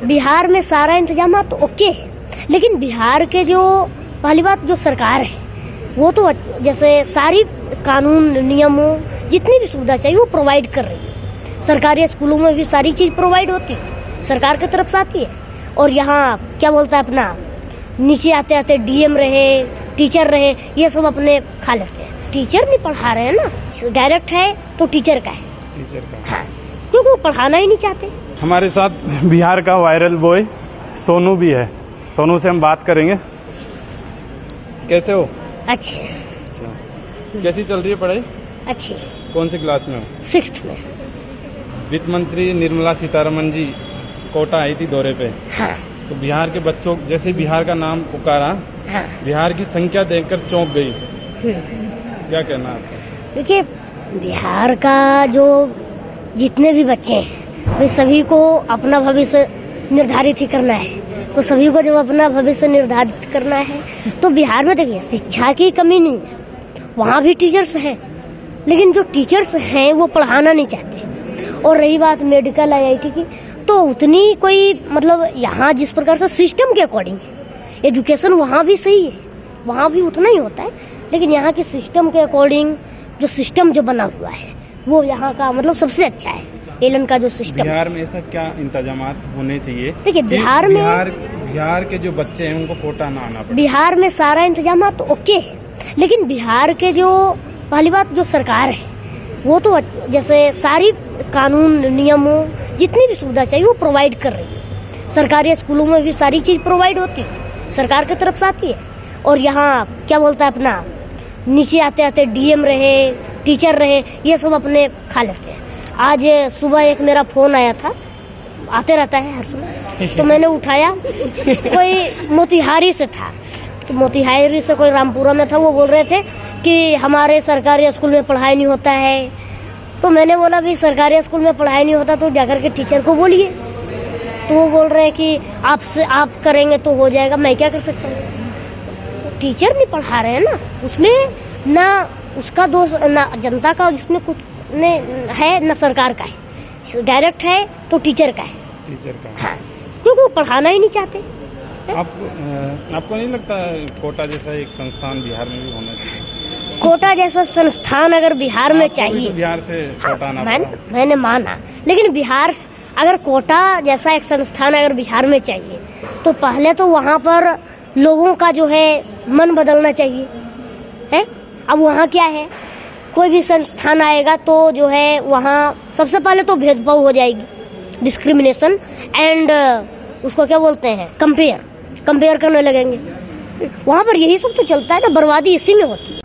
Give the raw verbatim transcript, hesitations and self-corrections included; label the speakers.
Speaker 1: बिहार में सारा इंतजाम तो ओके है, लेकिन बिहार के जो पहली बात जो सरकार है वो तो जैसे सारी कानून नियमों जितनी भी सुविधा चाहिए वो प्रोवाइड कर रही है। सरकारी स्कूलों में भी सारी चीज प्रोवाइड होती है, सरकार की तरफ से आती है। और यहाँ क्या बोलता है अपना नीचे आते आते डीएम रहे, टीचर रहे, ये सब अपने खा लेते हैं। टीचर नहीं पढ़ा रहे हैं ना, डायरेक्ट है तो टीचर का है,
Speaker 2: टीचर का
Speaker 1: हाँ, क्योंकि वो पढ़ाना ही नहीं चाहते।
Speaker 2: हमारे साथ बिहार का वायरल बॉय सोनू भी है, सोनू से हम बात करेंगे। कैसे हो?
Speaker 1: अच्छे।
Speaker 2: कैसी चल रही है पढ़ाई?
Speaker 1: अच्छी।
Speaker 2: कौन सी क्लास में हो?
Speaker 1: सिक्स्थ में।
Speaker 2: वित्त मंत्री निर्मला सीतारमण जी कोटा आई थी दौरे पे,
Speaker 1: हाँ।
Speaker 2: तो बिहार के बच्चों जैसे बिहार का नाम पुकारा,
Speaker 1: हाँ।
Speaker 2: बिहार की संख्या देखकर चौंक गई। क्या कहना आपका?
Speaker 1: देखिए, बिहार का जो जितने भी बच्चे हैं वे सभी को अपना भविष्य निर्धारित ही करना है। तो सभी को जब अपना भविष्य निर्धारित करना है तो बिहार में देखिए शिक्षा की कमी नहीं है, वहाँ भी टीचर्स हैं, लेकिन जो टीचर्स हैं वो पढ़ाना नहीं चाहते। और रही बात मेडिकल आईआईटी की, तो उतनी कोई मतलब यहाँ जिस प्रकार से सिस्टम के अकॉर्डिंग एजुकेशन वहाँ भी सही है, वहाँ भी उतना ही होता है, लेकिन यहाँ के सिस्टम के अकॉर्डिंग जो सिस्टम जो बना हुआ है वो यहाँ का मतलब सबसे अच्छा है। एलन का जो सिस्टम,
Speaker 2: बिहार में ऐसा क्या इंतजाम होने चाहिए?
Speaker 1: देखिए बिहार में
Speaker 2: बिहार बिहार के जो बच्चे हैं उनको कोटा ना आना पड़े।
Speaker 1: बिहार में सारा इंतजाम तो ओके है, लेकिन बिहार के जो पहली बात जो सरकार है वो तो जैसे सारी कानून नियमों जितनी भी सुविधा चाहिए वो प्रोवाइड कर रही है। सरकारी स्कूलों में भी सारी चीज प्रोवाइड होती है, सरकार की तरफ से आती है। और यहाँ क्या बोलता है अपना नीचे आते आते डीएम रहे, टीचर रहे, ये सब अपने खा लेते हैं। आज सुबह एक मेरा फोन आया था, आते रहता है हर समय, तो मैंने उठाया, कोई मोतिहारी से था, तो मोतिहारी से कोई रामपुरा में था। वो बोल रहे थे कि हमारे सरकारी स्कूल में पढ़ाई नहीं होता है। तो मैंने बोला भी सरकारी स्कूल में पढ़ाई नहीं होता तो जाकर के टीचर को बोलिए। तो वो बोल रहे हैं कि आपसे आप करेंगे तो हो जाएगा। मैं क्या कर सकता हूँ? टीचर नहीं पढ़ा रहे हैं ना, उसमें ना उसका दोष ना जनता का, जिसमें कुछ ने है न सरकार का है, डायरेक्ट है तो टीचर का है,
Speaker 2: टीचर का,
Speaker 1: हाँ, क्योंकि वो पढ़ाना ही नहीं चाहते।
Speaker 2: आप, आपको नहीं लगता कोटा जैसा एक संस्थान बिहार में भी होना चाहिए?
Speaker 1: कोटा जैसा संस्थान अगर बिहार में चाहिए,
Speaker 2: तो बिहार से कोटा आना
Speaker 1: मैंने मैंने माना, लेकिन बिहार अगर कोटा जैसा एक संस्थान अगर बिहार में चाहिए तो पहले तो वहाँ पर लोगों का जो है मन बदलना चाहिए है। अब वहाँ क्या है, कोई भी संस्थान आएगा तो जो है वहाँ सबसे पहले तो भेदभाव हो जाएगी, डिस्क्रिमिनेशन एंड उसको क्या बोलते हैं कंपेयर कंपेयर करने लगेंगे। वहाँ पर यही सब तो चलता है ना, बर्बादी इसी में होती है।